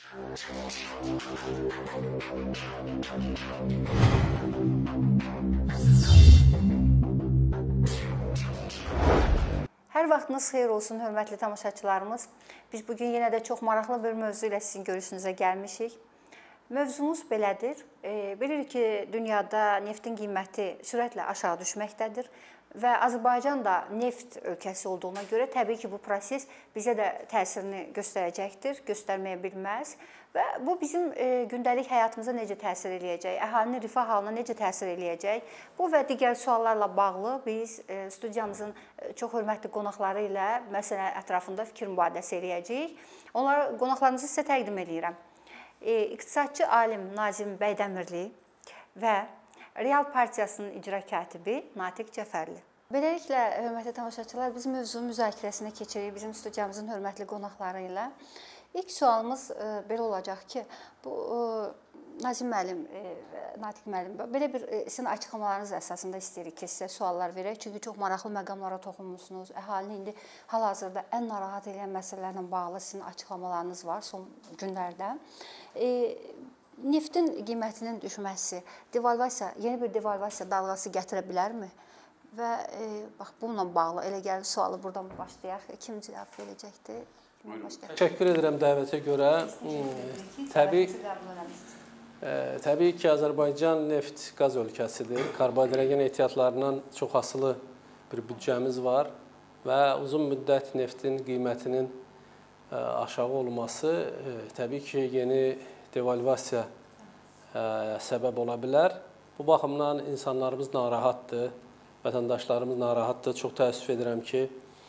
Hər vaxtınız xeyir olsun, hörmətli tamaşaçılarımız. Biz bugün yenə də çox maraqlı bir mövzu ilə sizin görüşünüzə gəlmişik. Mövzumuz belədir. Bilirik ki, dünyada neftin qiyməti sürətlə aşağı düşməkdədir və Azərbaycan da neft ölkəsi olduğuna görə təbii ki, bu proses bizə də təsirini göstərəcəkdir, göstərməyə bilməz. Və bu bizim gündəlik həyatımıza necə təsir eləyəcək, əhalinin rifah halına necə təsir eləyəcək? Bu və digər suallarla bağlı biz studiyamızın çox hörmətli qonaqları ilə məsələ ətrafında fikir mübadiləsi eləyəcəyik. Qonaqlarımızı sizə təqdim edirəm. İqtisadçı alim Nazim Bəydəmirli və Real Partiyasının icra katibi Natiq Cəfərli. Beləliklə, hörmətli tamaşaçılar, biz mövzunun müzakirəsinə keçirik bizim studiyamızın hörmətli qonaqları ilə. İlk sualımız belə olacaq ki, bu Nazim müəllim, Natiq müəllim, belə bir sizin açıqlamalarınız əsasında istəyirik ki, sizə suallar verək. Çünki çox maraqlı məqamlara toxunmuşsunuz. Əhalini indi hal-hazırda ən narahat edən məsələlərlə bağlı sizin açıqlamalarınız var son günlərdə. Neftin qiymətinin düşməsi, yeni bir devalvasiya dalğası gətirə bilərmi? Və bax, bununla bağlı elə gəlir sualı buradan başlayaq. Kim cavab verəcəkdir? Təşəkkür edirəm dəvətə görə. Təbii ki, Azərbaycan neft qaz ölkəsidir. Karbon-hidrogen ehtiyatlarından çox asılı bir büdcəmiz var və uzun müddət neftin qiymətinin aşağı olması təbii ki, yeni devalvasiya səbəb ola bilər. Bu baxımdan insanlarımız narahatdır, vətəndaşlarımız narahatdır. Çox təəssüf edirəm ki,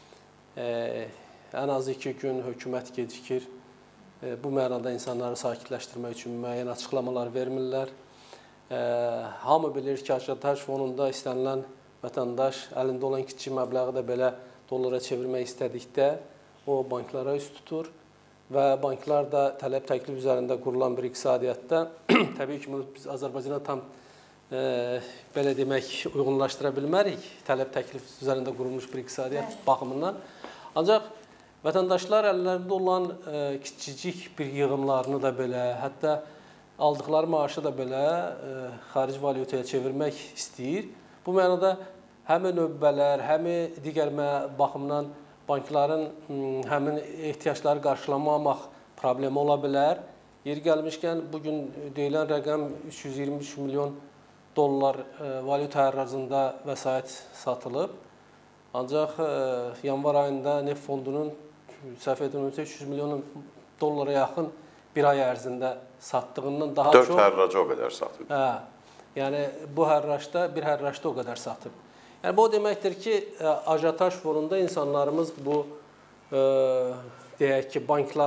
ən az 2 gün hökumət gecikir. Bu mənada insanları sakitləşdirmək üçün müəyyən açıqlamalar vermirlər. Hamı bilir ki, ajotaj fonunda istənilən vətəndaş əlində olan kiçik məbləği də belə dollara çevirmək istədikdə o banklara üst tutur və banklar da tələb təklif üzərində qurulan bir iqtisadiyyatda təbii ki, biz Azərbaycana tam belə demək uyğunlaşdıra bilmərik. Tələb təklif üzərində qurulmuş bir iqtisadiyyat baxımından. Ancaq vətəndaşlar əllərində olan kiçicik bir yığımlarını da belə, hətta aldıqları maaşı da belə xarici valyutaya çevirmək istəyir. Bu mənada həm növbələr, həm digər baxımdan bankların həmin ehtiyacları qarşılamamaq problemi ola bilər. Yeri gəlmişkən, bugün deyilən rəqəm 323 milyon dollar valyuta hərracında vəsait satılıb. Ancaq yanvar ayında neft fondunun səhv etmirəmsə 300 milyon dollara yaxın bir ay ərzində satdığından daha çox... 4 hərracı o qədər satıb. Yəni, bu hərracda, bir hərracda o qədər satıb. Yəni, bu o deməkdir ki, ajotaj fonunda insanlarımız bu, deyək ki,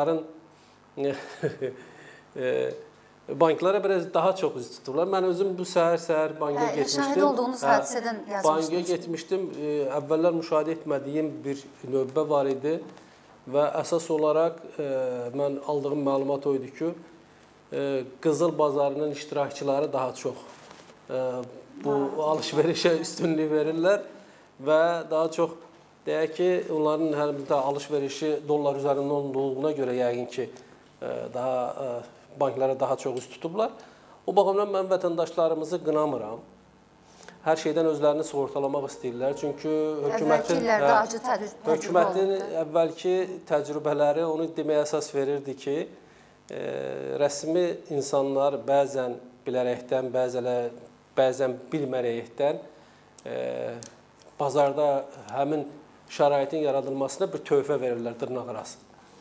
banklara biraz daha çox üz tutublar. Mən özüm bu səhər banka getmişdim. Şahid olduğunuz hadisədən yazmışdınız. Banka getmişdim. Əvvəllər müşahidə etmədiyim bir növbə var idi və əsas olaraq mən aldığım məlumat o idi ki, qızıl bazarının iştirakçıları daha çox bu alış-verişə üstünlük verirlər və daha çox deyək ki, onların hər birdə alış-verişi dollar üzərində olduğuna görə yəqin ki, banklara daha çox üst tutublar. O baxımdan mən vətəndaşlarımızı qınamıram. Hər şeydən özlərini sığortalamaq istəyirlər. Çünki hökumətin əvvəlki təcrübələri onu deməyə əsas verirdi ki, rəsmi insanlar bəzən bilərəkdən, bəzən bilmərəkdən bazarda həmin şəraitin yaradılmasına bir töhfə verirlər dırnaq arası.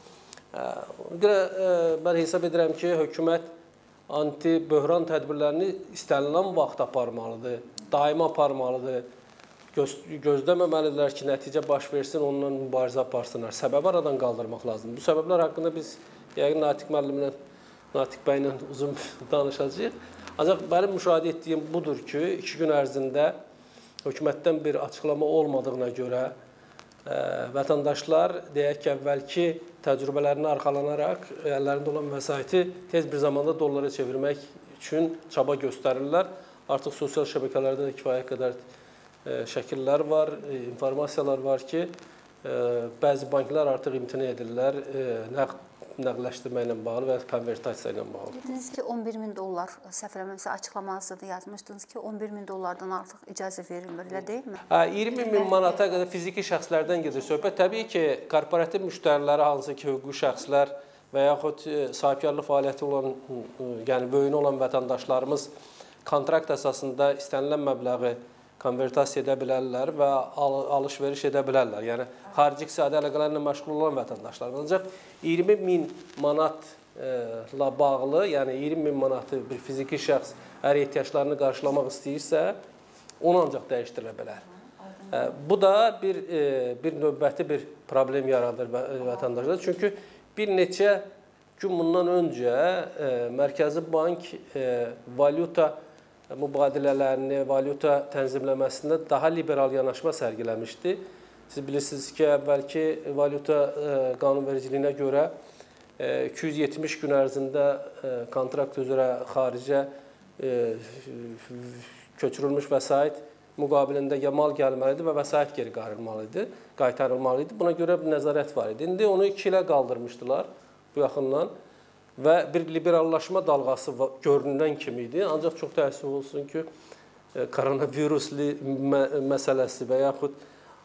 Mən hesab edirəm ki, hökumət anti-böhran tədbirlərini istənilən vaxt aparmalıdır, daima aparmalıdır. Gözləməməlidirlər ki, nəticə baş versin, onunla mübarizə aparsınlar. Səbəbi aradan qaldırmaq lazımdır. Bu səbəblər haqqında biz yəqin Natiq bəylə uzun danışacağıq. Ancaq mənim müşahidə etdiyim budur ki, 2 gün ərzində hökumətdən bir açıqlama olmadığına görə vətəndaşlar deyək ki, əvvəlki təcrübələrini arxalanaraq əllərində olan vəsaiti tez bir zamanda dollara çevirmək üçün çaba göstərirlər. Artıq sosial şəbəkələrdə də kifayət qədər şəkillər var, informasiyalar var ki, bəzi banklar artıq imtina edirlər nəqləşdirmə ilə bağlı və konvertasiya ilə bağlı. Dediniz ki, 11.000 dollar, səhv eləmirəmsə açıqlamanızda da yazmışdınız ki, 11.000 dollardan artıq icazə verilmir, elə deyilmi? 20.000 manata qədər fiziki şəxslərdən gedir söhbət. Təbii ki, korporativ müştəriləri, hansı ki, hüquqi şəxslər və yaxud sahibkarlıq fəaliyyəti olan, yəni böyüyünə olan vətəndaşlarımız kontrakt əsasında istənilən məbləği konvertasiya edə bilərlər və alış-veriş edə bilərlər. Yəni, xarici iqtisadi əlaqələrlə məşğul olan vətəndaşlar. Ancaq 20.000 manatla bağlı, yəni 20.000 manatı bir fiziki şəxs hər ehtiyaclarını qarşılamaq istəyirsə, onu ancaq dəyişdirilə bilər. Bu da bir növbəti bir problem yaradır vətəndaşlar. Çünki bir neçə gün bundan öncə Mərkəzi Bank valyuta mübadilələrini, valyuta tənzimləməsində daha liberal yanaşma sərgiləmişdi. Siz bilirsiniz ki, əvvəlki valyuta qanunvericiliyinə görə 270 gün ərzində kontrakt üzrə xaricə köçürülmüş vəsait müqabilində ya mal gəlməlidir və vəsait geri qaytarılmalıdır. Buna görə bir nəzarət var idi. İndi onu 2 ilə qaldırmışdılar bu yaxından. Və bir liberallaşma dalğası görünən kimi idi. Ancaq çox təəssüf olsun ki, koronaviruslu məsələsi və yaxud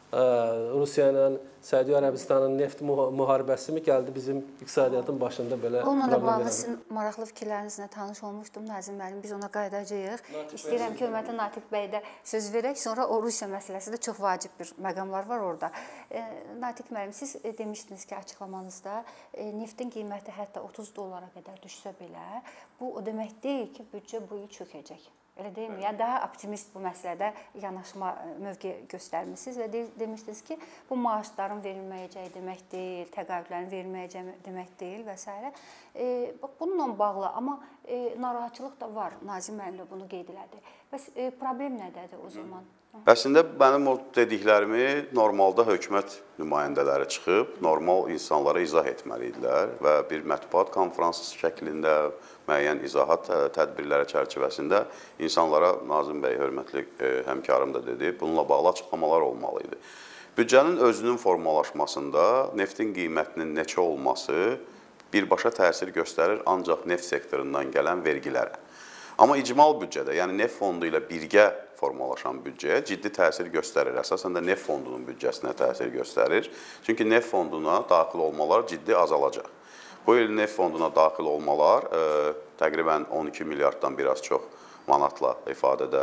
Rusiya ilə Səudiyyə Ərəbistanın neft müharibəsi mi gəldi bizim iqtisadiyyatın başında belə problem yaranır. Onunla da bağlı sizin maraqlı fikirlərinizlə tanış olmuşdum Nazim müəllim. Biz ona qayıdacağıq. İstəyirəm ki, hörmətli Natiq bəyə də söz verək. Sonra o Rusiya məsələsi də çox vacib bir məqamlar var orada. Natiq müəllim, siz demişdiniz ki, açıqlamanızda neftin qiyməti hətta 30 dollara qədər düşsə belə, bu o demək deyil ki, büdcə bu il çökəcək. Elə deyilmi? Yəni daha optimist bu məsələdə yanaşma mövqe göstərmisiniz və demişdiniz ki, bu maaşların verilməyəcəyi demək deyil, təqaüdlərin verilməyəcəyi demək deyil və s. Bununla bağlı, amma narahatçılıq da var. Nazim müəllim bunu qeyd elədi. Bəs problem nədədir o zaman? Əslində, mənim o dediklərimi normalda hökumət nümayəndələri çıxıb, normal insanlara izah etməliydilər və bir mətbuat konfransı şəklində müəyyən izahat tədbirləri çərçivəsində insanlara, Nazim bəy, hörmətli həmkarım da dedi, bununla bağlı açıqlamalar olmalıydı. Büdcənin özünün formalaşmasında neftin qiymətinin neçə olması birbaşa təsir göstərir ancaq neft sektorundan gələn vergilərə. Amma icmal büdcədə, yəni neft fondu ilə birgə formalaşan büdcəyə ciddi təsir göstərir. Əsasən də neft fondunun büdcəsinə təsir göstərir. Çünki neft fonduna daxil olmalar ciddi azalacaq. Bu il neft fonduna daxil olmalar təqribən 12 milyarddan biraz çox manatla ifadədə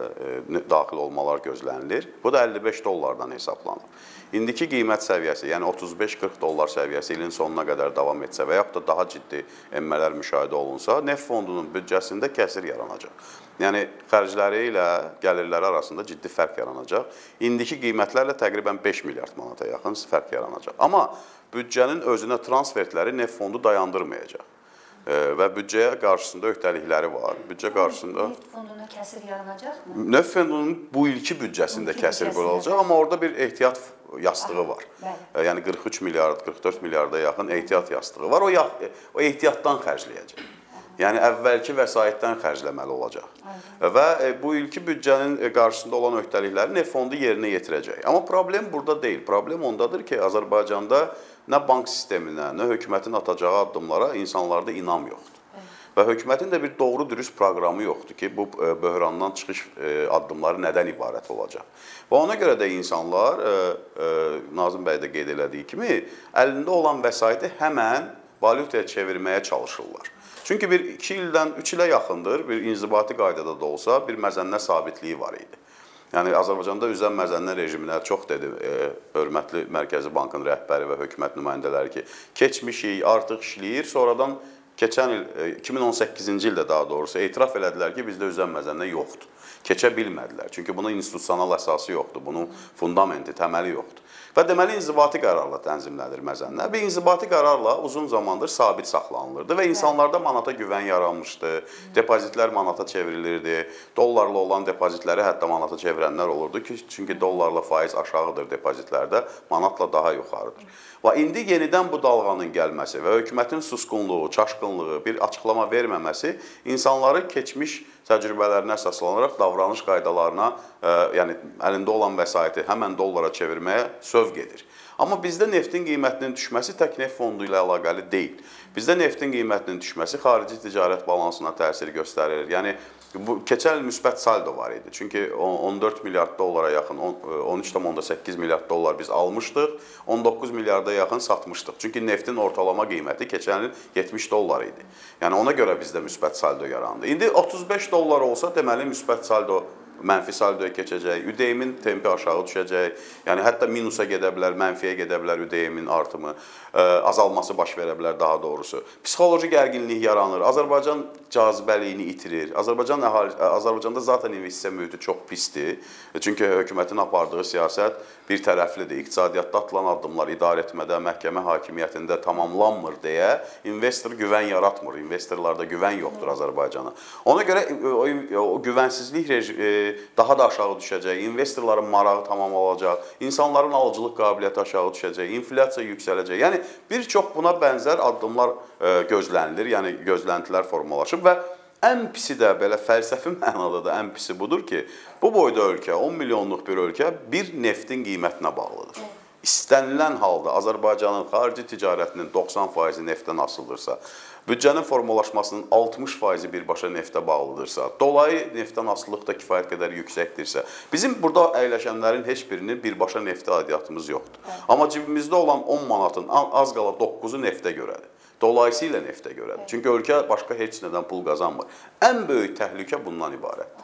daxil olmalar gözlənilir. Bu da 55 dollardan hesablanır. İndiki qiymət səviyyəsi, yəni 35-40 dollar səviyyəsi ilin sonuna qədər davam etsə və yaxud da daha ciddi enmələr müşahidə olunsa, neft fondunun büdcəsində kəsir yaranacaq. Yəni, xərcləri ilə gəlirləri arasında ciddi fərq yaranacaq. İndiki qiymətlərlə təqribən 5 milyard manata yaxın fərq yaranacaq. Amma büdcənin özünə transfertləri neft fondu dayandırmayacaq. Və büdcəyə qarşısında öhdəlikləri var. Büdcə qarşısında... Neft fonduna kəsir yaranacaqmı? Neft fondunun bu ilki büdcəsində kəsir olacaq, amma orada bir ehtiyat yastığı var. Yəni 43 milyard, 44 milyarda yaxın ehtiyat yastığı var. O ehtiyatdan xərcləyəcək. Yəni əvvəlki vəsaitdən xərcləməli olacaq. Və bu ilki büdcənin qarşısında olan öhdəlikləri neft fondu yerinə yetirəcək. Amma problem burada deyil. Problem ondadır ki, Azərbaycanda nə bank sisteminə, nə hökumətin atacağı addımlara insanlarda inam yoxdur. Və hökumətin də bir doğru dürüst proqramı yoxdur ki, bu böhrandan çıxış addımları nədən ibarət olacaq. Və ona görə də insanlar, Nazim bəy də qeyd elədiyi kimi, əlində olan vəsaiti həmən valyutaya çevirməyə çalışırlar. Çünki 2 ildən 3 ilə yaxındır, bir inzibati qaydada da olsa, bir məzənnə sabitliyi var idi. Yəni, Azərbaycanda üzən məzənnə rejiminə çox dedi, hörmətli Mərkəzi Bankın rəhbəri və hökumət nümayəndələri ki, keçmişik, artıq işləyir, sonradan keçən il, 2018-ci ildə daha doğrusu etiraf elədilər ki, bizdə üzən məzənnə yoxdur. Keçə bilmədilər, çünki bunun institusional əsası yoxdur, bunun fundamenti, təməli yoxdur. Və deməli, inzibati qərarla tənzimlənir məzənnə. Bir inzibati qərarla uzun zamandır sabit saxlanılırdı və insanlarda manata güvən yaranmışdı, depozitlər manata çevrilirdi, dollarla olan depozitləri hətta manata çevirənlər olurdu ki, çünki dollarla faiz aşağıdır depozitlərdə, manatla daha yuxarıdır. Və indi yenidən bu dalğanın gəlməsi və hökumətin susqunluğu, çaşqınlığı, bir açıqlama verməməsi insanları keçmiş təcrübələrinə əsaslanaraq davranış qaydalarına, yəni əlində olan vəsaiti həmən dollara çevirməyə sövq edir. Amma bizdə neftin qiymətinin düşməsi tək neft fondu ilə əlaqəli deyil. Bizdə neftin qiymətinin düşməsi xarici ticarət balansına təsir göstərir. Yəni bu keçən il müsbət saldo var idi. Çünki 14 milyard dollara yaxın, 13,8 milyard dollar biz almışdıq, 19 milyarda yaxın satmışdıq. Çünki neftin ortalama qiyməti keçən il 70 dollar idi. Yəni ona görə bizdə müsbət saldo yarandı. İndi 35 dollar olsa deməli müsbət saldo, mənfi saldoya keçəcək, ÜDM-in tempi aşağı düşəcək, yəni hətta minusa gedə bilər, mənfiyə gedə bilər ÜDM-in artımı, azalması baş verə bilər daha doğrusu. Psixoloji gərginlik yaranır, Azərbaycan cazibəliyini itirir. Azərbaycanda zaten investisiya mühiti çox pisdir. Çünki hökumətin apardığı siyasət bir tərəflidir. İqtisadiyyatda atılan addımlar idarə etmədə, məhkəmə hakimiyyətində tamamlanmır deyə investor güvən yaratmır. İnvestorlarda güvən yoxdur Azərbaycana. Ona görə o güvənsizlik daha da aşağı düşəcək, investorların marağı tamamlanacaq, insanların alıcılıq qabiliyyəti aşağı düşəcək, inflyasiya yüksələcək. Yəni bir çox buna bənzər addımlar gözlənilir, yəni gözləntilər formalaşıb və ən pisi də belə fəlsəfi mənada da ən pisi budur ki, bu boyda ölkə, 10 milyonluq bir ölkə bir neftin qiymətinə bağlıdır. İstənilən halda Azərbaycanın xarici ticarətinin 90% neftdən asılıdırsa, büdcənin formalaşmasının 60% birbaşa neftə bağlıdırsa, dolayı neftdən asılılıq da kifayət qədər yüksəkdirsə, bizim burada əyləşənlərin heç birinin birbaşa neftə aidiyyatımız yoxdur. Amma cibimizdə olan 10 manatın az qala 9-u neftə görədir. Dolayısıyla neftə görədir. Çünki ölkə başqa heç nədən pul qazanmır. Ən böyük təhlükə bundan ibarətdir.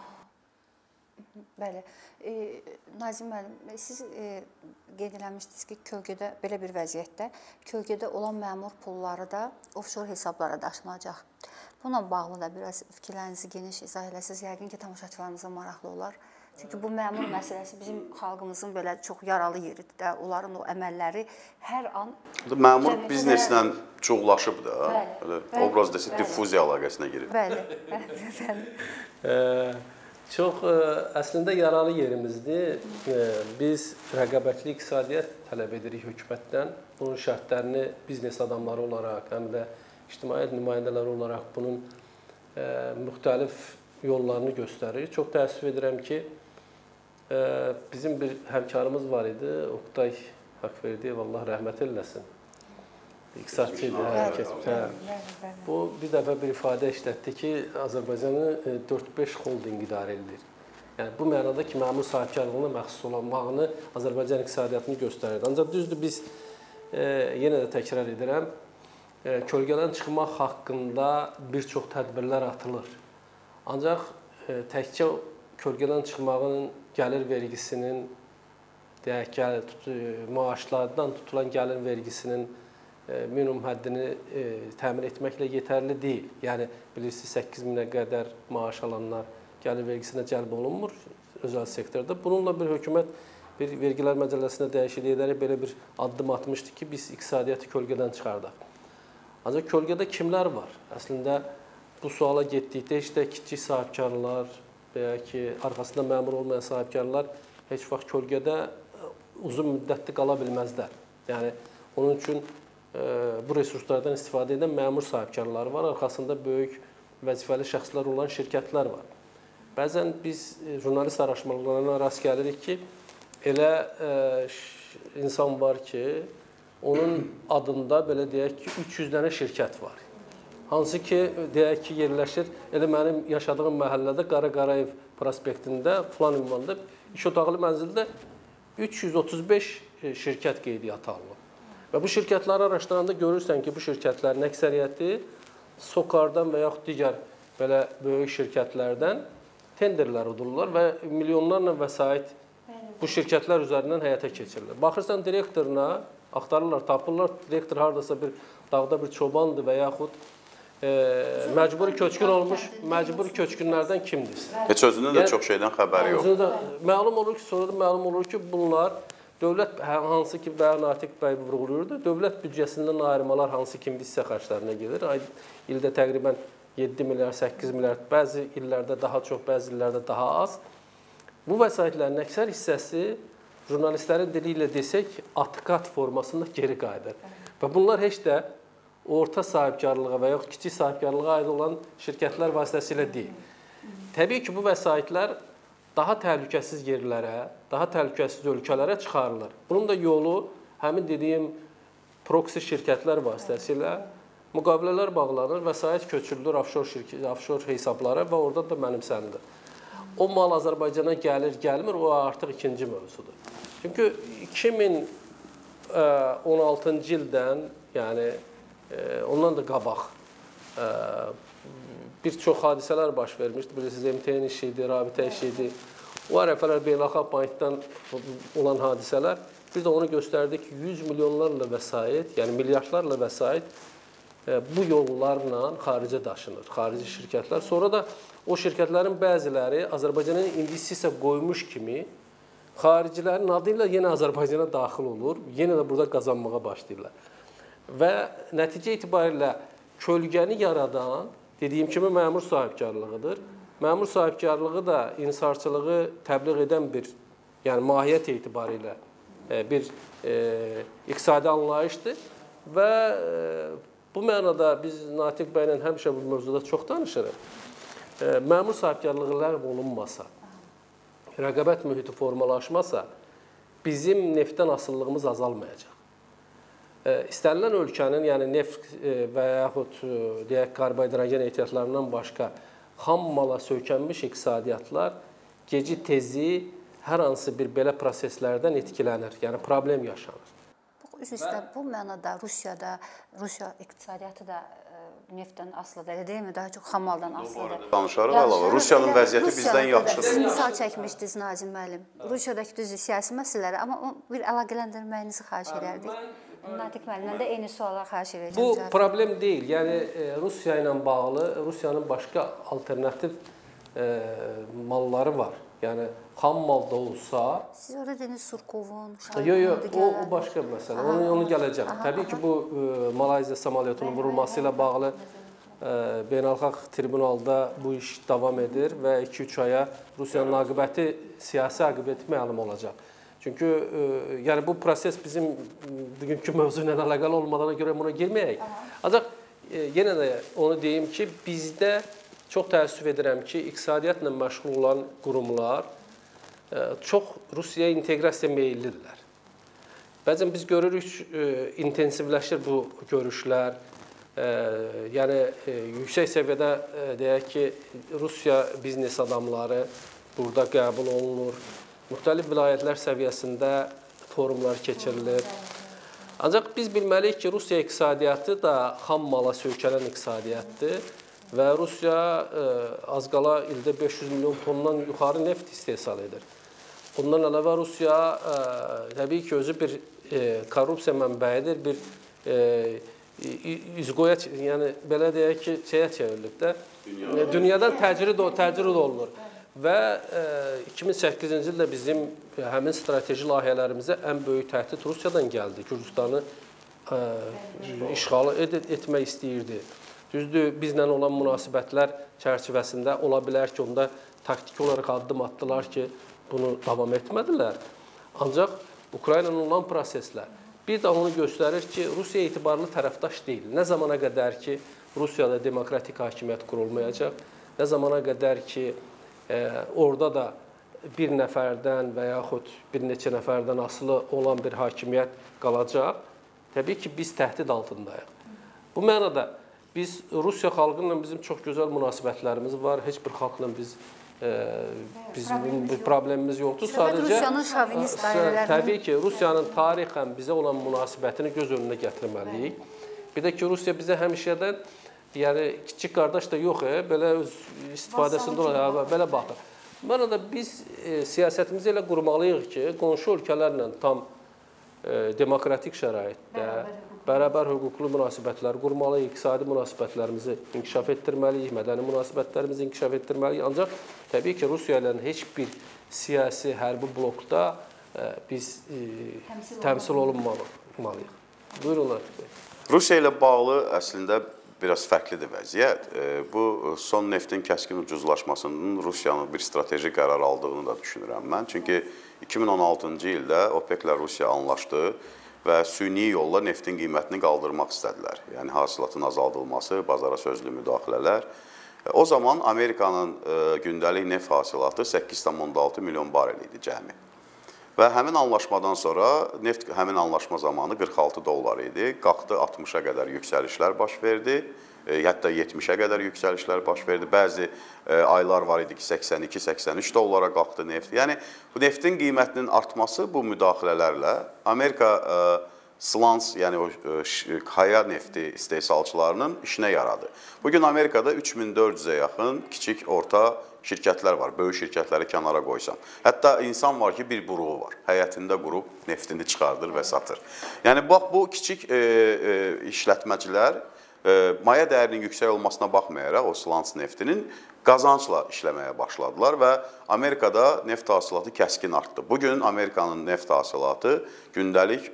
Bəli. Nazim müəllim, siz qeyd eləmişdiniz ki, kölgədə belə bir vəziyyətdə kölgədə olan məmur pulları da ofşor hesablara daşınacaq. Bununla bağlı da biraz fikirlərinizi geniş izah eləsiniz. Yəqin ki, tamaşaçılarımıza maraqlı olar. Çünki bu məmur məsələsi bizim xalqımızın belə çox yaralı yeridir də. Onların o əməlləri hər an... Məmur bizneslə çoxlaşıb da, obraz desə, diffuziya əlaqəsinə girib. Bəli, bəli. Çox əslində yaralı yerimizdir. Biz rəqabətli iqtisadiyyat tələb edirik hökumətdən. Bunun şərtlərini biznes adamları olaraq, həm də ictimaiyyət nümayəndələri olaraq bunun müxtəlif yollarını göstərir. Çox təəssüf edirəm ki, bizim bir həmkarımız var idi, Oqtay Haqverdiyev, Allah rəhmət eləsin. İqtisadçı idi. Bu bir dəfə bir ifadə işlətdi ki, Azərbaycanı 4-5 holding idarə edilir. Yəni bu mənada ki, məmur sahibkarlığına məxsus olmağını Azərbaycan iqtisadiyyatını göstərir. Ancaq düzdür, biz yenə də təkrar edirəm, kölgədən çıxmaq haqqında bir çox tədbirlər atılır. Ancaq təkcə kölgədən çıxmağın gəlir vergisinin, deyək ki, maaşlardan tutulan gəlir vergisinin minimum həddini təmin etməklə yetərli deyil. Yəni, bilirsiniz, 8.000-ə qədər maaş alanlar gəlir vergisinə cəlb olunmur özəl sektorda. Bununla bir hökumət bir vergilər məcəlləsinə dəyişiklik edərək belə bir addım atmışdı ki, biz iqtisadiyyatı kölgədən çıxardaq. Ancaq kölgədə kimlər var? Əslində, bu suala getdikdə heç də kiçik sahibkarlar və ya ki, arxasında məmur olmayan sahibkarlar heç vaxt kölgədə uzun müddətli qala bilməzlər. Yəni, onun üçün bu resurslardan istifadə edən məmur sahibkarları var, arxasında böyük vəzifəli şəxslər olan şirkətlər var. Bəzən biz jurnalist araşdırmalarına rast gəlirik ki, elə insan var ki, onun adında belə deyək ki, 300 dənə şirkət var. Hansı ki, deyək ki, yerləşir, elə mənim yaşadığım məhəllədə Qara Qarayev prospektində, filan ünvanda, iş otaqlı mənzildə 335 şirkət qeydiyyata alınıb. Və bu şirkətləri araşdıranda görürsən ki, bu şirkətlərin əksəriyyəti SOCAR-dan və yaxud digər belə böyük şirkətlərdən tenderlər udurlar və milyonlarla vəsait bu şirkətlər üzərindən həyata keçirilir. Baxırsan direktoruna, axtarırlar, tapırlar, direktor haradasa bir dağda bir çobandır və yaxud məcburi köçkün olmuş, məcburi köçkünlərdən kimdir? Heç özünün də çox şeydən xəbəri yox. Məlum olur ki, sonra da məlum olur ki, bunlar dövlət, hansı ki, Natiq bəy vurğuluyurdu, dövlət büdcəsindən ayırmalar hansı ki, hissə xərclərinə gedir. İldə təqribən 7 milyar, 8 milyar, bəzi illərdə daha çox, bəzi illərdə daha az. Bu vəsaitlərin əksər hissəsi, jurnalistlərin dili ilə desək, atqat formasında geri qayıdır. Və bunlar heç də orta sahibkarlığa və yaxud kiçik sahibkarlığa aid olan şirkətlər vasitəsilə deyil. təbii ki, bu vəsaitlər daha təhlükəsiz yerlərə, daha təhlükəsiz ölkələrə çıxarılır. Bunun da yolu həmin dediyim proksi şirkətlər vasitəsilə müqavilələr bağlanır, vəsait köçürülür offshore hesablara və oradan da mənimsənilir. O mal Azərbaycana gəlir, gəlmir, o artıq ikinci mövzudur. Çünki 2016-cı ildən, yəni ondan da qabaq bir çox hadisələr baş vermişdi. Bilirsiniz, MTN işi idi, rabitə işi idi. O ərəfələr Beynəlxalq Bankdan olan hadisələr. Bir də onu göstərdi ki, 100 milyonlarla vəsait, yəni milyardlarla vəsait bu yollarla xaricə daşınır, xarici şirkətlər. Sonra da o şirkətlərin bəziləri Azərbaycana investisiya qoymuş kimi xaricilərin adı ilə yenə Azərbaycana daxil olur, yenə də burada qazanmağa başlayırlar. Və nəticə itibarilə kölgəni yaradan, dediyim kimi, məmur sahibkarlığıdır. Məmur sahibkarlığı da insarçılığı təbliğ edən bir, yəni mahiyyət etibarilə bir iqtisadi anlayışdır və bu mənada biz Natiq bəylə həmişə bu mövzuda çox danışırıq. Məmur sahibkarlığı ləğv olunmasa, rəqabət mühiti formalaşmasa, bizim neftdən asılılığımız azalmayacaq. İstənilən ölkənin, yəni neft və yaxud deyək, karbohidrogen ehtiyatlarından başqa xam mala söykənmiş iqtisadiyyatlar geci-tezi hər hansı bir belə proseslərdən etkilənir, yəni problem yaşanır. Üstə bu mənada Rusiya iqtisadiyyatı da neftdən asılıdır, elə deyilmi? Daha çox xamaldan asılıdır. Danışarıq əlavə. Rusiyanın vəziyyəti bizdən yaxşıdır. Siz misal çəkmişdiniz Nazim müəllim. Rusiyadakı düzdür siyasi məsələləri, amma bir əlaqələndirməyinizi xahiş edərdik. Natiq müəllimdən də eyni suallar xahiş edəcəm. Bu problem deyil. Yəni Rusiya ilə bağlı Rusiyanın başqa alternativ malları var. Yəni xam malda olsa... Siz orada dediniz Surkovun, Yox, o başqa məsələ. Onu gələcək. Təbii ki, bu Malayziya samolyotunun vurulması ilə bağlı beynəlxalq tribunalda bu iş davam edir və 2-3 aya Rusiyanın aqibəti, siyasi aqibəti məlum olacaq. Çünki yəni bu proses bizim bugünkü mövzu ilə əlaqəli olmadığına görə buna girməyək. Ancaq yenə də onu deyim ki, bizdə çox təəssüf edirəm ki, iqtisadiyyatla məşğul olan qurumlar çox Rusiyaya inteqrasiya meyillidirlər. Bəzən biz görürük, intensivləşir bu görüşlər. Yəni, yüksək səviyyədə deyək ki, Rusiya biznes adamları burada qəbul olunur. Müxtəlif vilayətlər səviyyəsində forumlar keçirilir. Ancaq biz bilməliyik ki, Rusiya iqtisadiyyatı da xam mala söykənən iqtisadiyyatdır. Və Rusiya az qala ildə 500 milyon tondan yuxarı neft istehsal edir. Bundan əlavə Rusiya təbii ki, özü bir korrupsiya mənbəyidir, bir üzqoya, yəni belə deyək ki, şeyə çevrilib də, dünyadan təcrid olunur. Və 2008-ci ildə bizim həmin strateji layihələrimizə ən böyük təhdid Rusiyadan gəldi. Gürcüstanı işğal etmək istəyirdi. Düzdür, bizlə olan münasibətlər çərçivəsində ola bilər ki, onda taktiki olaraq addım atdılar ki, bunu davam etmədilər. Ancaq Ukrayna ilə olan proseslər bir də onu göstərir ki, Rusiya etibarlı tərəfdaş deyil. Nə zamana qədər ki, Rusiyada demokratik hakimiyyət qurulmayacaq, nə zamana qədər ki, orada da bir nəfərdən və yaxud bir neçə nəfərdən asılı olan bir hakimiyyət qalacaq, təbii ki, biz təhdid altındayıq. Bu mənada biz Rusiya xalqı ilə bizim çox gözəl münasibətlərimiz var. Heç bir xalqla bizim problemimiz yoxdur. Sadəcə Rusiyanın şovinist dairələrinin... Təbii ki, Rusiyanın tarixən bizə olan münasibətini göz önünə gətirməliyik. Bir də ki, Rusiya bizə həmişədən, yəni kiçik qardaş da yox, belə öz istifadəsində olaraq, belə baxır. Mənada biz siyasətimizi elə qurmalıyıq ki, qonşu ölkələrlə tam demokratik şəraitdə, bərabər hüquqlu münasibətlər qurmalıyıq, iqtisadi münasibətlərimizi inkişaf etdirməliyik, mədəni münasibətlərimizi inkişaf etdirməliyik. Ancaq təbii ki, Rusiya ilə heç bir siyasi, hərbi blokda biz təmsil olunmalıyıq. Buyurun, Natiq bəy. Rusiya ilə bağlı əslində biraz fərqlidir vəziyyət. Bu son neftin kəskin ucuzlaşmasının Rusiyanın bir strateji qərar aldığını da düşünürəm mən. Çünki 2016-cı ildə OPEC-lə Rusiya anlaşdı və süni yolla neftin qiymətini qaldırmaq istədilər. Yəni, hasilatın azaldılması, bazara sözlü müdaxilələr O zaman Amerikanın gündəlik neft hasilatı 8,6 milyon barel idi cəmi. Və həmin anlaşmadan sonra neft həmin anlaşma zamanı 46 dollar idi. Qalxdı 60-a qədər yüksəlişlər baş verdi. Hətta 70-ə qədər yüksəlişlər baş verdi. Bəzi aylar var idi ki, 82-83 dollara qalxdı neft. Yəni, bu neftin qiymətinin artması bu müdaxilələrlə Amerika slans, yəni o kaya nefti istehsalçılarının işinə yaradı. Bugün Amerikada 3400-ə yaxın kiçik, orta şirkətlər var. Böyük şirkətləri kənara qoysam. Hətta insan var ki, bir buruğu var. Həyətində qurub neftini çıxardır və satır. Yəni, bax, bu kiçik işlətməcilər maya dəyərinin yüksək olmasına baxmayaraq o slans neftinin qazancla işləməyə başladılar və Amerikada neft hasilatı kəskin artdı. Bugün Amerikanın neft hasilatı gündəlik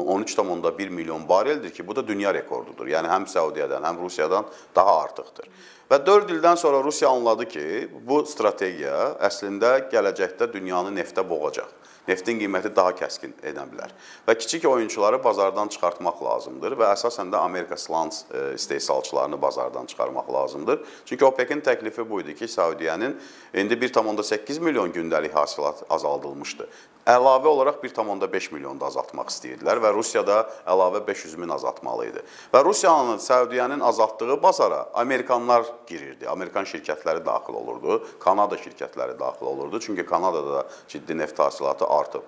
13,1 milyon bareldir ki, bu da dünya rekordudur. Yəni, həm Səudiyyədən, həm Rusiyadan daha artıqdır. Və 4 ildən sonra Rusiya anladı ki, bu strategiya əslində gələcəkdə dünyanı neftə boğacaq. Neftin qiyməti daha kəskin edə bilər. Və kiçik oyunçuları bazardan çıxartmaq lazımdır və əsasən də Amerika slans istehsalçılarını bazardan çıxarmaq lazımdır. Çünki OPEC-in təklifi bu idi ki, Səudiyyənin indi 1,8 milyon gündəlik hasilat azaldılmışdı. Əlavə olaraq 1,5 milyon da azaltmaq istəyirdilər və Rusiya da əlavə 500 min azaltmalı idi. Və Rusiyanın, Səudiyyənin azaltdığı bazara Amerikanlar girirdi. Amerikan şirkətləri daxil olurdu, Kanada şirkətləri daxil olurdu. Çünki Kanadada da ciddi neft hasilatı artıb.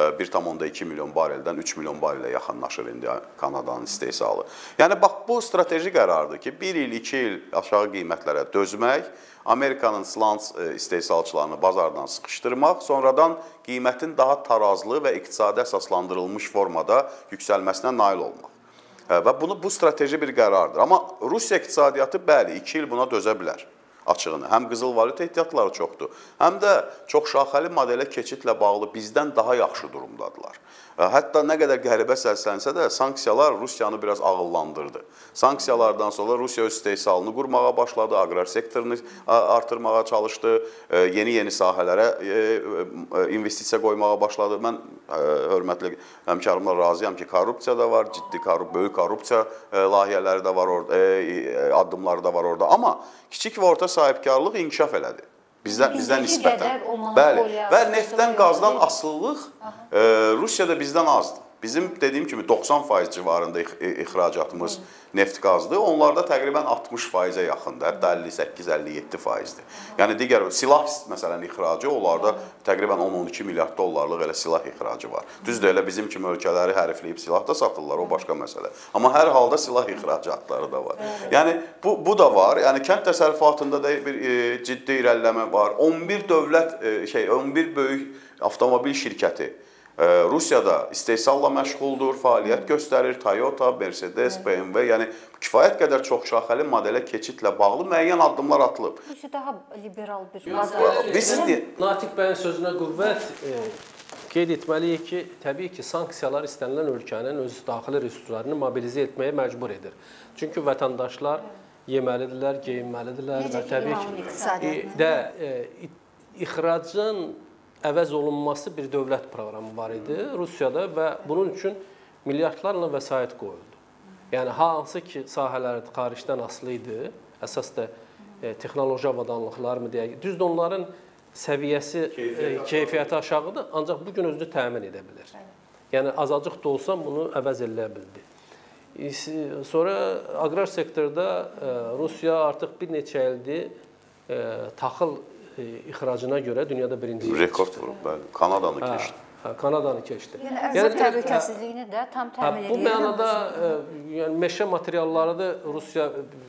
1,2 milyon bareldən 3 milyon barelə yaxınlaşır indi Kanadanın istehsalı. Yəni, bax, bu strateji qərardır ki, 1 il, 2 il aşağı qiymətlərə dözmək, Amerikanın slans istehsalçılarını bazardan sıxışdırmaq, sonradan qiymətin daha tarazlı və iqtisadi əsaslandırılmış formada yüksəlməsinə nail olmaq. Və bu strateji bir qərardır. Amma Rusiya iqtisadiyyatı, bəli, 2 il buna dözə bilər açığını. Həm qızıl valyuta ehtiyatları çoxdur, həm də çoxşaxəli modelə keçidlə bağlı bizdən daha yaxşı durumdadılar. Hətta nə qədər qəribə səslənsə də sanksiyalar Rusiyanı biraz ağıllandırdı. Sanksiyalardan sonra Rusiya öz istehsalını qurmağa başladı, aqrar sektorunu artırmağa çalışdı, yeni sahələrə investisiya qoymağa başladı. Mən hörmətli həmkarımla razıyam ki, korrupsiya da var, böyük korrupsiya layihələri də var orada, addımları da var orada. Amma kiçik və orta sahibkarlıq inkişaf elədi. Bizdən nisbətən. Bəli. Və neftdən, qazdan asılılıq Rusiyada bizdən azdır. Bizim dediyim kimi 90% civarında ixracatımız neft qazdır. Onlarda təqribən 60%-ə yaxındır. Hətta 58-57%-dir. Yəni digər silah məsələn ixracı onlarda təqribən 10-12 milyard dollarlıq elə silah ixracı var. Düzdür, elə bizim kimi ölkələri hərifləyib silah da satırlar, o başqa məsələ. Amma hər halda silah ixracatları da var. Yəni bu da var. Yəni kənd təsərrüfatında da bir ciddi irəliləmə var. 11 böyük avtomobil şirkəti Rusiyada istehsalla məşğuldur, fəaliyyət göstərir. Toyota, Mercedes, BMW, yəni kifayət qədər çoxşaxəli modelə keçidlə bağlı müəyyən addımlar atılıb. Bu daha liberal bir bazar. Natiq bəyin sözünə qüvvət qeyd etməliyik ki, təbii ki, sanksiyalar istənilən ölkənin öz daxili resurslarını mobilizə etməyə məcbur edir. Çünki vətəndaşlar yeməlidirlər, geyinməlidirlər və təbii ki, ixracın əvəz olunması bir dövlət proqramı var idi Rusiyada və bunun üçün milyardlarla vəsait qoyuldu. Yəni, hansı ki, sahələr xaricdən asılı idi, əsas da texnoloji avadanlıqlar mı deyək, düzdür, onların səviyyəsi, keyfiyyəti aşağıdır, ancaq bugün özünü təmin edə bilir. Yəni, azacıq da olsa bunu əvəz eləyə bildi. Sonra aqrar sektorda Rusiya artıq bir neçə ildir taxıl ixracına görə dünyada birinci yer. Rekord vurub, bəli. Kanadanı keçdi. Kanadaını keçdi. Yəni təhlükəsizliyini də tam təmin edir. Bu mənada meşə materialları da Rusiya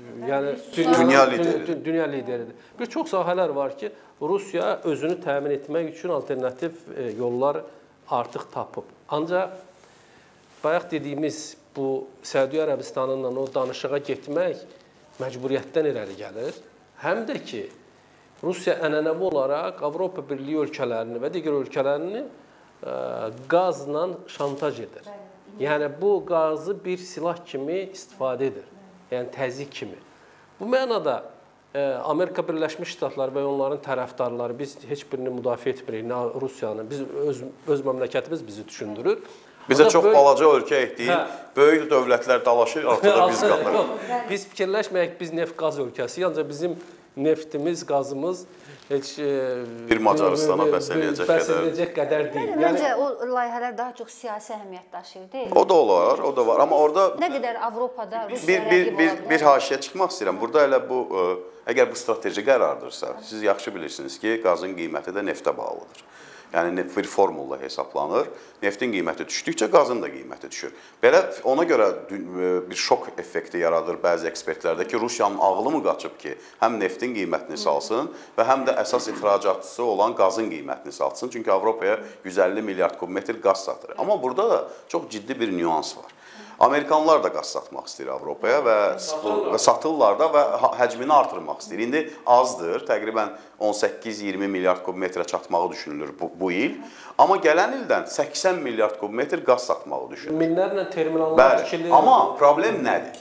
dünya lideridir. Bir çox sahələr var ki, Rusiya özünü təmin etmək üçün alternativ yollar artıq tapıb. Ancaq bayaq dediyimiz bu Səudiyyə Ərəbistanıyla o danışığa getmək məcburiyyətdən irəli gəlir. Həm də ki, Rusiya ənənəvi olaraq Avropa Birliyi ölkələrini və digər ölkələrini qazla şantaj edir. Yəni, bu qazı bir silah kimi istifadə edir. Yəni, təzyiq kimi. Bu mənada Amerika Birləşmiş Ştatları və onların tərəfdarları, biz heç birini müdafiə etmirik, nə Rusiyanı, öz məmləkətimiz bizi düşündürür. Bizə çox balaca ölkə etdiyin, böyük dövlətlər dalaşır, ortada biz qalırıq. Biz fikirləşməyək, biz neft-qaz ölkəsiyik, ancaq bizim neftimiz, qazımız heç Bir Macaristana bəs eləyəcək qədər deyil. Məncə o layihələr daha çox siyasi əhəmiyyət daşıyır, deyil? O da olar, o da var. Amma orada Nə qədər Avropada Rusiya rəqib ola bilər? bir haşiyə çıxmaq istəyirəm. Burada elə bu, əgər bu strateji qərardırsa, siz yaxşı bilirsiniz ki, qazın qiyməti də neftə bağlıdır. Yəni bir formulla hesablanır. Neftin qiyməti düşdükcə qazın da qiyməti düşür. Belə ona görə bir şok effekti yaradır bəzi ekspertlərdə ki, Rusiyanın ağlı mı qaçıb ki, həm neftin qiymətini salsın və həm də əsas ixracatçısı olan qazın qiymətini salsın. Çünki Avropaya 150 milyard kubmetr qaz satır. Amma burada da çox ciddi bir nüans var. Amerikanlar da qaz satmaq istəyir Avropaya və satırlar da və həcmini artırmaq istəyir. İndi azdır, təqribən 18-20 milyard kubmetrə çatmağı düşünülür bu il. Amma gələn ildən 80 milyard kubmetr qaz satmağı düşünülür. Minlərlə terminallar tikilir. Amma problem nədir?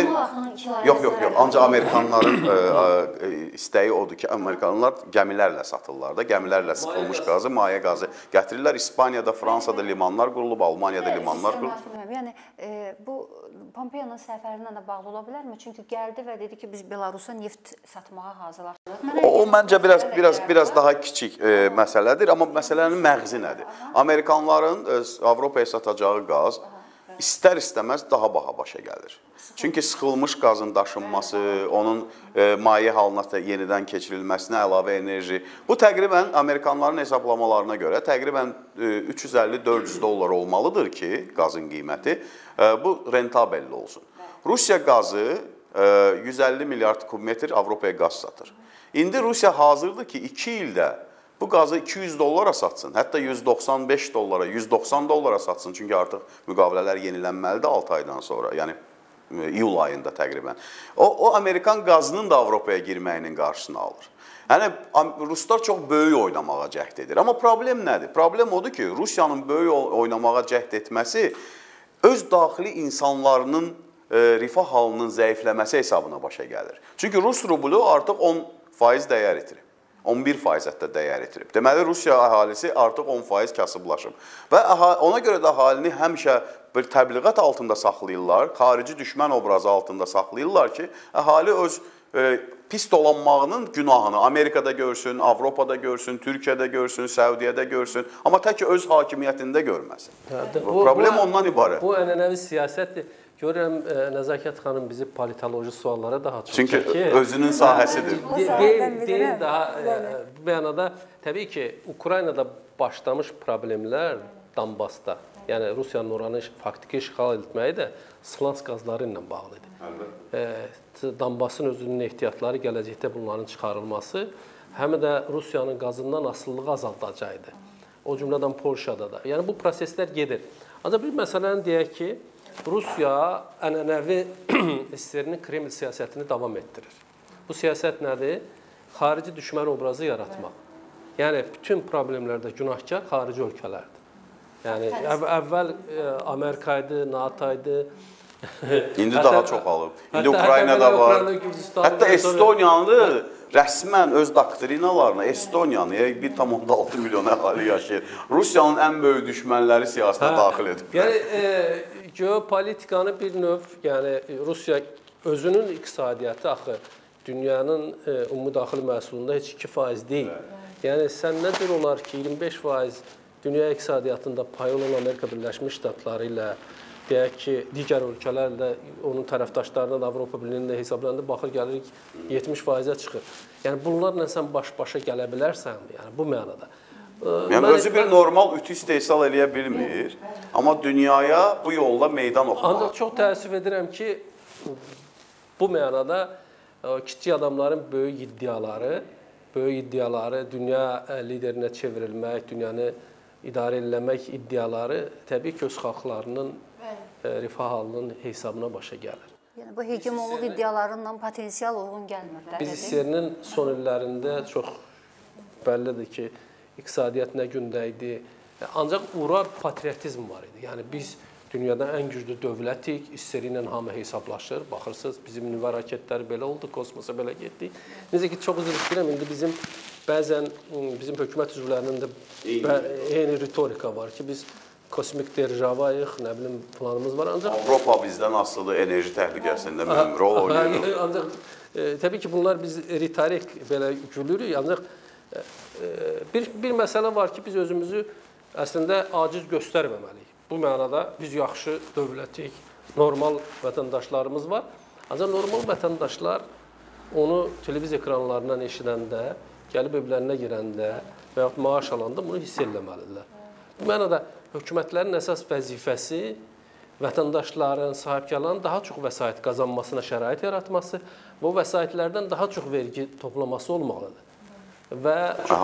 Yox, ancaq Amerikanların istəyi odur ki, Amerikanlar gəmilərlə satırlar da, gəmilərlə sıxılmış qazı, maye qazı gətirirlər. İspaniyada, Fransada limanlar qurulub, Almaniyada limanlar qurulub. Yəni bu Pompeo'nun səfərindən də bağlı ola bilərmi? Çünki gəldi və dedi ki, biz Belarusa neft satmağa hazırlaşırıq. O məncə biraz daha kiçik məsələdir, amma məsələnin məğzi nədir? Amerikanların Avropaya satacağı qaz istər-istəməz daha baha başa gəlir. Çünki sıxılmış qazın daşınması, onun maye halına yenidən keçirilməsinə əlavə enerji. Bu təqribən Amerikanların hesablamalarına görə təqribən 350-400 dollar olmalıdır ki, qazın qiyməti bu rentabelli olsun. Rusiya qazı 150 milyard kubmetr Avropaya qaz satır. İndi Rusiya hazırdır ki, 2 ildə bu qazı 200 dollara satsın, hətta 195 dollara, 190 dollara satsın. Çünki artıq müqavilələr yenilənməlidir 6 aydan sonra, yəni iyul ayında təqribən. O Amerikan qazının da Avropaya girməyinin qarşısını alır. Yəni, Ruslar çox böyük oynamağa cəhd edir. Amma problem nədir? Problem odur ki, Rusiyanın böyük oynamağa cəhd etməsi öz daxili insanlarının rifah halının zəifləməsi hesabına başa gəlir. Çünki Rus rublu artıq 10% dəyər itirib. 11% hətta dəyər itirib. Deməli, Rusiya əhalisi artıq 10% kasıblaşıb. Və ona görə də əhalini həmişə bir təbliğat altında saxlayırlar, xarici düşmən obrazı altında saxlayırlar ki, əhali öz pis dolanmağının günahını Amerikada görsün, Avropada görsün, Türkiyədə görsün, Səudiyyədə görsün, amma tək öz hakimiyyətində görməsin. Problem ondan ibarət. Bu ənənəvi siyasətdir. Görürəm, Nəzakət xanım bizi politoloji suallara daha çox çəkir. Çünki özünün sahəsidir. Deyim daha, bu mənada təbii ki, Ukraynada başlamış problemlər Donbasda, yəni Rusiyanın oranı faktiki işğal etməyi də Slans qazları ilə bağlıdır. Donbasın özünün ehtiyatları, gələcəkdə bunların çıxarılması, həm də Rusiyanın qazından asılılığı azaldacaqdır. O cümlədən Polşada da. Yəni bu proseslər gedir. Ancaq bir məsələni deyək ki, Rusiya ənənəvi SSR-nin Kreml siyasətini davam etdirir. Bu siyasət nədir? Xarici düşmən obrazı yaratmaq. Yəni, bütün problemlərdə günahkar xarici ölkələrdir. Yəni, əvvəl Amerika idi, NATO idi. İndi daha çox alıb. İndi Ukraynada var. Hətta Estoniyanı rəsmən öz doktrinalarına Estoniyanı 1,6 milyon əhali yaşayır. Rusiyanın ən böyük düşmənləri siyasətə daxil edib. Yəni, geopolitikanı bir növ, yəni Rusiya özünün iqtisadiyyatı axı dünyanın ümumi daxili məhsulunda heç 2% deyil. Yəni, sən nədir olar ki, 25% dünya iqtisadiyyatında payı olan Amerika Birləşmiş Ştatları ilə, deyək ki, digər ölkələrlə, onun tərəfdaşlarına da Avropa Birliyində hesablandı, baxır gəlirik 70%-ə çıxır. Yəni, bunlarla sən baş-başa gələ bilərsənmi? Yəni, bu mənada. Yəni, özü bir normal ütü istehsal eləyə bilmir, amma dünyaya bu yolla meydan oxumaq. Ancaq çox təəssüf edirəm ki, bu mənada kiçik adamların böyük iddiaları, dünya liderinə çevrilmək, dünyanı idarə eləmək iddiaları təbii ki, öz xalqlarının rifah halının hesabına başa gəlir. Yəni, bu hegemonluq iddialarından potensial uyğun gəlmir. Biz SSR-nin son illərində çox bəllidir ki, iqtisadiyyat nə gündə idi. Ancaq ura patriotizm var idi. Yəni, biz dünyada ən güclü dövlətik, SSR ilə hamı hesablaşır. Baxırsınız, bizim nüvə raketləri belə oldu, kosmosa belə getdik. Necə ki, çox üzr istəyirəm, indi bəzən bizim hökumət üzvlərinin də eyni ritorika var ki, biz kosmik derjavayıq, nə bilim, planımız var. Ancaq Avropa bizdən asılı enerji təhlükəsində mühüm rol oynayır. Ancaq təbii ki, bunlar biz ritorik belə gülürük, ancaq bir məsələ var ki, biz özümüzü əslində aciz göstərməməliyik. Bu mənada biz yaxşı dövlətik, normal vətəndaşlarımız var. Ancaq normal vətəndaşlar onu televiziya ekranlarından eşidəndə, gəlib evlərinə girəndə və yaxud maaş alanda bunu hiss eləməlidirlər. Bu mənada hökumətlərin əsas vəzifəsi vətəndaşların, sahibkarların daha çox vəsait qazanmasına şərait yaratması və o vəsaitlərdən daha çox vergi toplaması olmalıdır. Və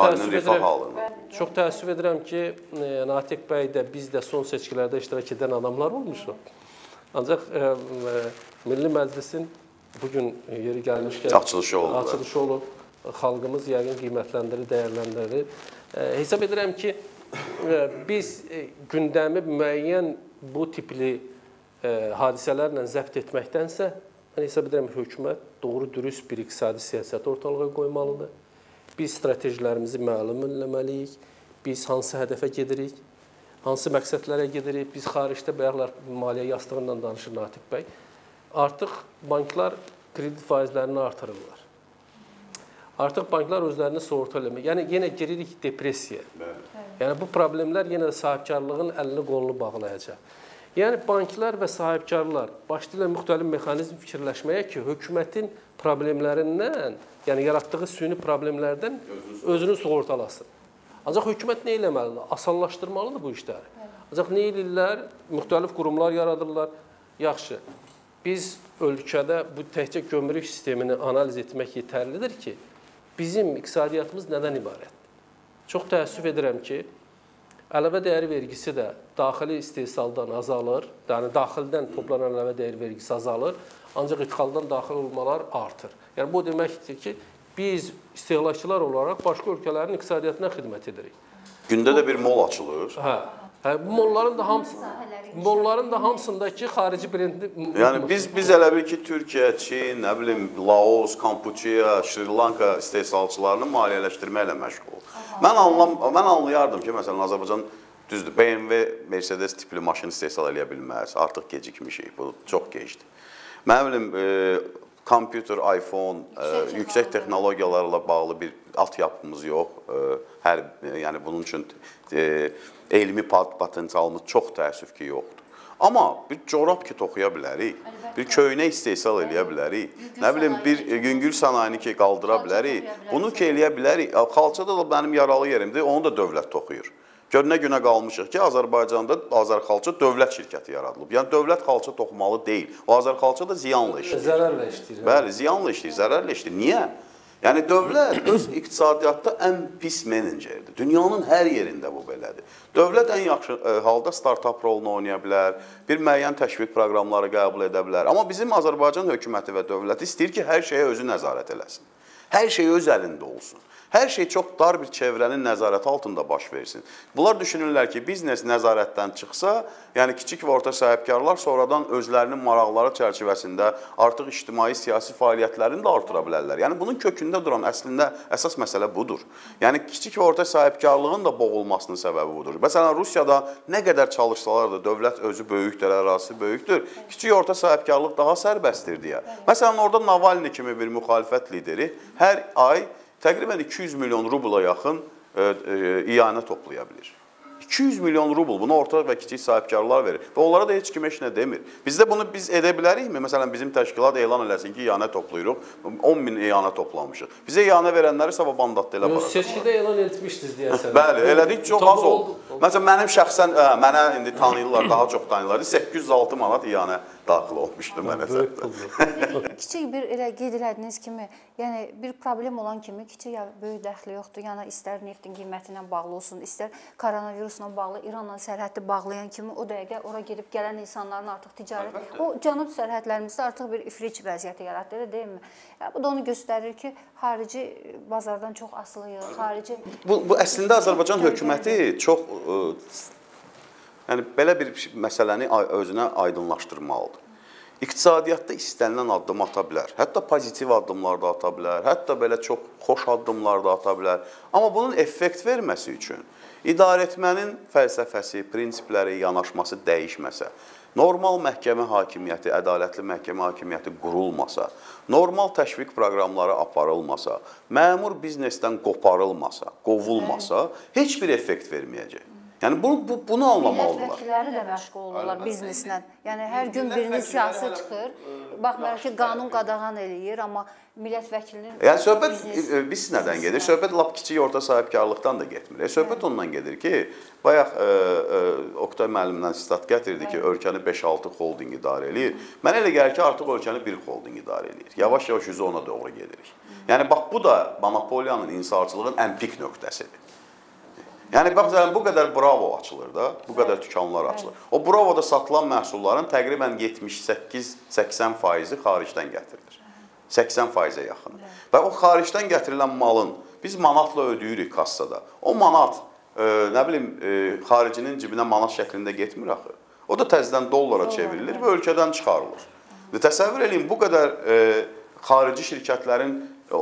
çox təəssüf edirəm ki, Natiq bəy də, biz də son seçkilərdə iştirak edən adamlar olmuşuq. Ancaq Milli Məclisin bugün yeri gəlmişkən açılışı olub. Xalqımız yəqin qiymətləndirir, dəyərləndirir. Hesab edirəm ki, biz gündəmi müəyyən bu tipli hadisələrlə zəbt etməkdənsə, mən hesab edirəm ki, hökumət doğru, dürüst bir iqtisadi siyasət ortalığa qoymalıdır. Biz stratejilərimizi məlum eləməliyik, biz hansı hədəfə gedirik, hansı məqsədlərə gedirik, biz xaricdə bayaqlar maliyyə yastığından danışır Natiq bəy. Artıq banklar kredit faizlərini artırırlar. Artıq banklar özlərini sığorta eləmək. Yəni, yenə giririk depressiyaya. Yəni, bu problemlər yenə də sahibkarlığın əlini qolunu bağlayacaq. Yəni, banklar və sahibkarlar başlayırlar müxtəlif mexanizm fikirləşməyə ki, hökumətin problemlərindən, yəni yaratdığı süni problemlərdən özünü sığortalasın. Ancaq hökumət nə eləməlidir? Asanlaşdırmalıdır bu işləri. Ancaq nə edirlər? Müxtəlif qurumlar yaradırlar. Yaxşı, biz ölkədə bu təkcə gömrük sistemini analiz etmək yetərlidir ki, bizim iqtisadiyyatımız nədən ibarətdir? Çox təəssüf edirəm ki, əlavə dəyər vergisi də daxili istehsaldan azalır, yəni daxildən toplanan əlavə dəyər vergisi azalır, ancaq idxaldan daxil olmalar artır. Yəni, bu deməkdir ki, biz istehlakçılar olaraq başqa ölkələrin iqtisadiyyatına xidmət edirik. Gündə də bir mol açılır. Bu molların da hamısındakı xarici brendi... Yəni, biz elə bil ki, Türkiyə, Çin, nə bilim, Laos, Kampuçiya, Şri Lanka istehsalçılarını maliyyələşdirməklə məşğul. Mən anlayardım ki, məsələn, Azərbaycan düzdür, BMW, Mercedes tipli maşın istehsal eləyə bilməz. Artıq gecikmişik, bu çox gecdir. Mən bilim, kompüter, iPhone, yüksək texnologiyalarla bağlı bir altyapımız yox. Yəni, bunun üçün elmi potensialımız çox təəssüf ki, yoxdur. Amma bir corab ki, toxuya bilərik, bir köynə istehsal eləyə bilərik, nə bilim, bir yüngül sənayini ki, qaldıra bilərik, bunu ki, eləyə bilərik. Xalçada da mənim yaralı yerimdir, onu da dövlət toxuyur. Gör nə günə qalmışıq ki, Azərbaycanda Azərxalça dövlət şirkəti yaradılıb. Yəni, dövlət xalça toxumalı deyil. O Azərxalça da ziyanla işləyir. Zərərlə işləyir. Bəli, ziyanla işləyir, zərərlə işləyir. Niyə? Yəni, dövlət öz iqtisadiyyatda ən pis menecerdir. Dünyanın hər yerində bu belədir. Dövlət ən yaxşı halda start-up rolunu oynaya bilər, bir müəyyən təşviq proqramları qəbul edə bilər. Amma bizim Azərbaycan hökuməti və dövləti istəyir ki, hər şeyə özü nəzarət eləsin. Hər şey öz əlində olsun. Hər şey çox dar bir çevrənin nəzarəti altında baş versin. Bunlar düşünürlər ki, biznes nəzarətdən çıxsa, yəni kiçik və orta sahibkarlar sonradan özlərinin maraqları çərçivəsində artıq ictimai siyasi fəaliyyətlərini də artıra bilərlər. Yəni bunun kökündə duran əslində əsas məsələ budur. Yəni kiçik və orta sahibkarlığın da boğulmasının səbəbi budur. Məsələn, Rusiyada nə qədər çalışsalar da dövlət özü böyükdür, ərazisi böyükdür, kiçik və orta sahibkarlıq daha sərbəstdir deyə. Məsələn, orada Navalny kimi bir müxalifət lideri hər ay təqribən 200 milyon rubla yaxın iyanə toplaya bilir. 200 milyon rubl bunu orta və kiçik sahibkarlar verir və onlara da heç kim heç nə demir. Bizdə bunu biz edə bilərikmi? Məsələn, bizim təşkilat elan eləsin ki, iyanə toplayırıq, 10 min iyanə toplamışıq. Bizə iyanə verənləri sabah bandatda elə aparacaq. Seçkidə elan etmişdiniz deyəsən. Bəli, elədik, çox az oldu. Məsələn, mənim şəxsən, mənə indi tanıyırlar, daha çox tanıyırlar. 806 manat iyanə daxil olmuşdur mənə səbəb. Kiçik bir elə qeyd elədiyiniz kimi, yəni bir problem olan kimi kiçik ya böyük dəxli yoxdur. Yəni istər neftin qiyməti ilə bağlı olsun, istər koronavirusla bağlı, İranla sərhəddi bağlayan kimi o dəqiqə ora gedib gələn insanların artıq ticarət, o cənub sərhədlərimizdə artıq bir iflic vəziyyəti yaratdı, deyilmi? Yəni bu da onu göstərir ki, xarici bazardan çox asılıyıq, xarici... Bu əslində Azərbaycan hökuməti çox... Yəni, belə bir məsələni özünə aydınlaşdırmalıdır. İqtisadiyyatda istənilən addım ata bilər, hətta pozitiv addımlar da ata bilər, hətta belə çox xoş addımlar da ata bilər. Amma bunun effekt verməsi üçün idarəetmənin fəlsəfəsi, prinsipləri, yanaşması dəyişməsə, normal məhkəmə hakimiyyəti, ədalətli məhkəmə hakimiyyəti qurulmasa, normal təşviq proqramları aparılmasa, məmur biznesdən qoparılmasa, qovulmasa, heç bir effekt verməyəcək. Yəni bunu anlamalıdırlar. Millət vəkilləri də məşğul olurlar bizneslə. Yəni hər gün birinin siyasi çıxır. Baxmayaraq ki, qanun qadağan eləyir, amma millət vəkilinin... Yəni söhbət biz nədən gedir? Söhbət lap kiçik orta sahibkarlıqdan da getmir. Söhbət ondan gedir ki, bayaq Oktay müəllimdən sitat gətirdi ki, ölkəni 5-6 holding idarə eləyir. Mənə elə gəlir ki, artıq ölkəni bir holding idarə eləyir. Yavaş-yavaş üzü ona doğru gedirik. Yəni bax, bu da monopoliyanın, inhisarçılığın ən pik nöqtəsidir. Yəni, baxın, bu qədər Bravo açılır da, bu qədər dükanlar açılır. O Bravoda satılan məhsulların təqribən 78-80% xaricdən gətirilir. 80%-ə yaxın. Və o xaricdən gətirilən malın biz manatla ödəyirik kassada. O manat, nə bilim, xaricinin cibinə manat şəklində getmir axı. O da təzədən dollara çevrilir və ölkədən çıxarılır. Təsəvvür edin, bu qədər xarici şirkətlərin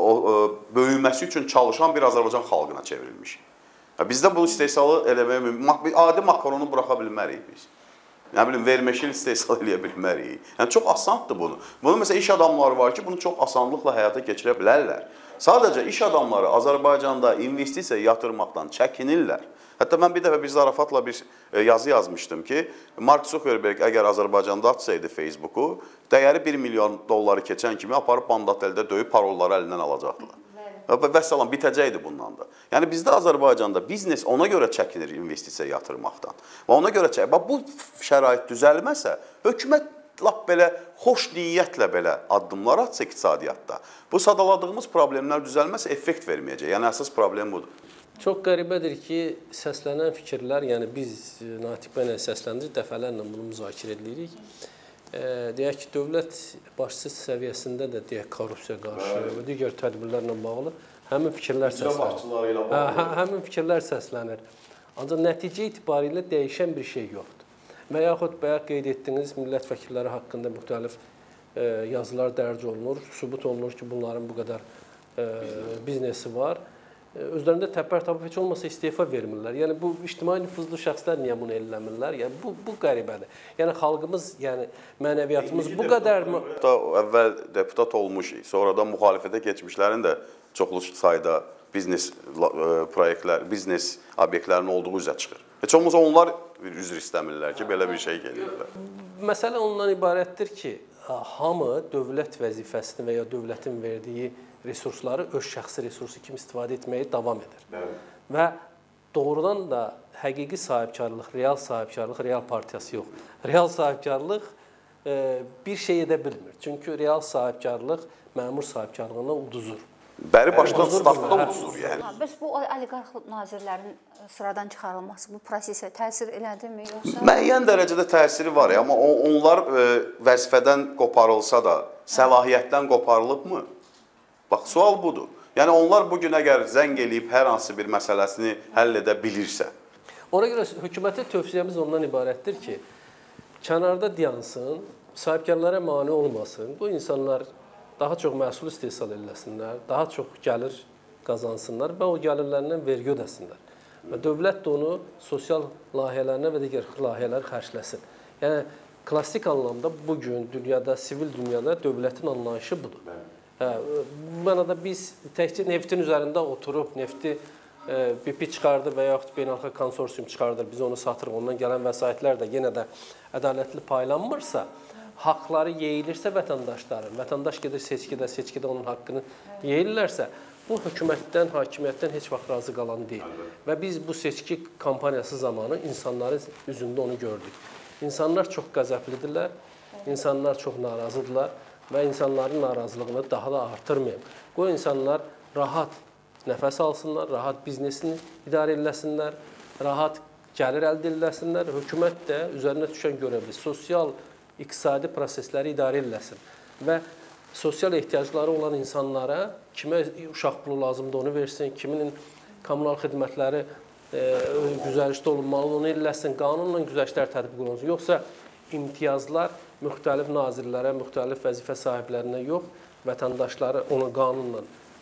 böyüməsi üçün çalışan bir Azərbaycan xalqına çevrilmiş. Bizdə bunu istehsalı eləməyə mümkün. Adi makaronu buraxa bilmərik biz. Nə bilim, verməşil istehsal eləyə bilmərik. Yəni, çox asandır bunu. Bunun məsələn, iş adamları var ki, bunu çox asanlıqla həyata keçirə bilərlər. Sadəcə iş adamları Azərbaycanda investisiya yatırmaqdan çəkinirlər. Hətta mən bir dəfə bir zarafatla bir yazı yazmışdım ki, Mark Zuckerberg əgər Azərbaycanda açsaydı Facebooku, dəyəri $1 milyon keçən kimi aparıb Bandateldə döyüb parolları əlindən alacaqdılar. Və salam, bitəcəkdi bundan da. Yəni, bizdə Azərbaycanda biznes ona görə çəkinir investisiya yatırmaqdan. Və ona görə çəkinir. Bu şərait düzəlməsə, hökumət lap belə xoş niyyətlə belə addımlar atsa iqtisadiyyatda, bu sadaladığımız problemlər düzəlməsə effekt verməyəcək. Yəni, əsas problem budur. Çox qəribədir ki, səslənən fikirlər, yəni biz Natiq bəylə səsləndirik, dəfələrlə bunu müzakirə edirik. Deyək ki, dövlət başçısı səviyyəsində də deyək korrupsiya qarşı və digər tədbirlərlə bağlı həmin fikirlər səslənir. Həmin fikirlər səslənir. Ancaq nəticə itibarilə dəyişən bir şey yoxdur. Və yaxud bayaq qeyd etdiyiniz millət vəkilləri haqqında müxtəlif yazılar dərc olunur, sübut olunur ki, bunların bu qədər biznesi var. Özlərində təpər tapıb heç olmasa istefa vermirlər. Yəni, bu ictimai nüfuzlu şəxslər niyə bunu eləmirlər? Yəni, bu qəribədir. Yəni, xalqımız, yəni, mənəviyyatımız bu qədər... Əvvəl deputat olmuş, sonradan müxalifətə keçmişlərin də çoxlu sayda biznes proyektlər, biznes obyektlərinin olduğu üzə çıxır. Heç olmasa onlar üzr istəmirlər ki, belə bir şey gəlirlər. Məsələ ondan ibarətdir ki, hamı dövlət vəzifəsini və ya dövlətin verdiyi resursları öz şəxsi resursu kimi istifadə etməyə davam edir. Və doğrudan da həqiqi sahibkarlıq, real sahibkarlıq, real partiyası yox. Real sahibkarlıq bir şey edə bilmir. Çünki real sahibkarlıq məmur sahibkarlığına uduzur. Bəri başdan startda uduzur, yəni. Bəs bu oliqarx nazirlərin sıradan çıxarılması bu prosesə təsir elədimi, yoxsa? Müəyyən dərəcədə təsiri var, amma onlar vəzifədən qoparılsa da, səlahiyyətdən qoparılıbmı? Bax, sual budur. Yəni, onlar bugün əgər zəng eləyib hər hansı bir məsələsini həll edə bilirsə. Ona görə hökumətə tövsiyəmiz ondan ibarətdir ki, kənarda dayansın, sahibkarlara mane olmasın, bu insanlar daha çox məhsul istehsal eləsinlər, daha çox gəlir qazansınlar və o gəlirlərindən vergi ödəsinlər. Və dövlət də onu sosial layihələrinə və digər layihələr xərcləsin. Yəni, klassik anlamda bugün dünyada, sivil dünyada dövlətin anlayışı budur. Bu mənada biz təkcə neftin üzərində oturub, nefti BP çıxardır və yaxud beynəlxalq konsorsium çıxardır, biz onu satırıq, ondan gələn vəsaitlər də yenə də ədalətli paylanmırsa, haqları yeyilirsə vətəndaşların, vətəndaş gedir seçkidə onun haqqını yeyilirlərsə, bu hökumətdən, hakimiyyətdən heç vaxt razı qalan deyil. Və biz bu seçki kampaniyası zamanı insanların üzündə onu gördük. İnsanlar çox qəzəblidirlər, insanlar çox narazıdırlar və insanların narazılığını daha da artırmayıb. Bu insanlar rahat nəfəs alsınlar, rahat biznesini idarə eləsinlər, rahat gəlir əldə eləsinlər. Hökumət də üzərinə düşən görevli sosial, iqtisadi prosesləri idarə eləsin və sosial ehtiyacları olan insanlara kimə uşaq pulu lazımdır onu versin, kiminin kommunal xidmətləri güzəştdə olunmalı onu eləsin, qanunla güzəştlər tətbiq olunsun. Yoxsa imtiyazlar müxtəlif nazirlərə, müxtəlif vəzifə sahiblərinə yox, vətəndaşları onu qanunla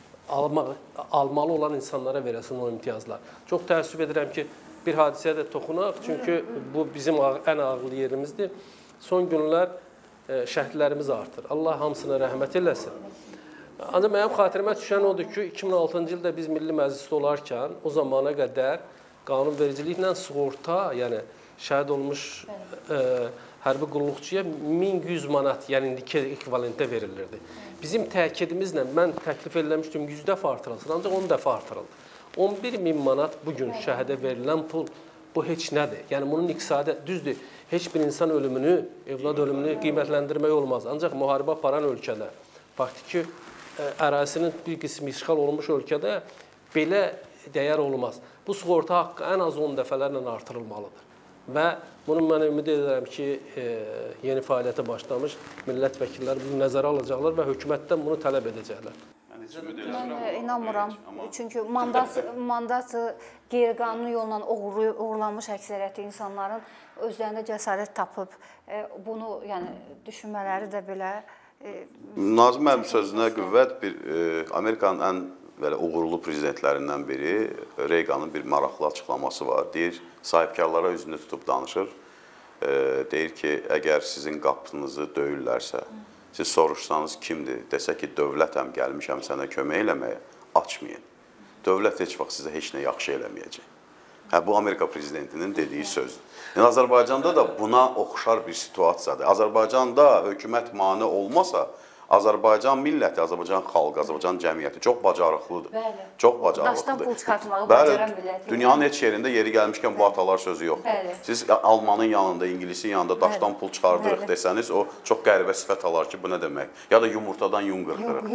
almalı olan insanlara verəsin o imtiyazlar. Çox təəssüf edirəm ki, bir hadisəyə də toxunaq, çünki bu bizim ən ağırlı yerimizdir. Son günlər şəhidlərimiz artır. Allah hamısına rəhmət eləsin. Ancaq mənim xatirimə düşən odur ki, 2006-cı ildə biz Milli Məclisdə olarkən o zamana qədər qanunvericiliklə sığorta, yəni şəhid olmuş hərbi qulluqçuya 1100 manat, yəni indiki ekvivalentdə verilirdi. Bizim təkidimizlə mən təklif eləmişdim 100 dəfə artırılsın, ancaq 10 dəfə artırıldı. 11.000 manat bugün şəhidə verilən pul, bu heç nədir? Yəni bunun iqtisadi, düzdür, heç bir insan ölümünü, evlad ölümünü qiymətləndirmək olmaz. Ancaq müharibə aparan ölkədə, faktiki ərazisinin bir qismi işğal olunmuş ölkədə belə dəyər olmaz. Bu sığorta haqqı ən az 10 dəfələrlə artırılmalıdır. Və bunu mən ümid edirəm ki, yeni fəaliyyətə başlamış millət vəkilləri bunu nəzərə alacaqlar və hökumətdən bunu tələb edəcəklər. Mən inanmıram. Çünki mandat qeyri-qanuni yolla uğurlanmış əksəriyyəti insanların özlərində cəsarət tapıb bunu düşünmələri də belə... Nazım müəllim sözünə qüvvət, Amerikanın ən belə uğurlu prezidentlərindən biri Reaganın bir maraqlı açıqlaması var. Deyir, sahibkarlara üzünü tutub danışır. Deyir ki, əgər sizin qapınızı döyürlərsə, siz soruşsanız kimdir? Desə ki, dövlətəm, gəlmişəm sənə kömək eləməyə, açmayın. Dövlət heç vaxt sizə heç nə yaxşı eləməyəcək. Bu Amerika prezidentinin dediyi sözdür. Azərbaycanda da buna oxşar bir situasiyadır. Azərbaycanda hökumət mane olmasa, Azərbaycan milləti, Azərbaycan xalqı, Azərbaycan cəmiyyəti çox bacarıqlıdır. Çox bacarıqlıdır. Daşdan pul çıxartmağı bacaran millət. Dünyanın heç yerində yeri gəlmişkən bu atalar sözü yoxdur. Siz Almanın yanında, İngilisin yanında daşdan pul çıxardırıq desəniz, o çox qəribə sifət alar ki, bu nə demək? Ya da yumurtadan yun qırxırıq.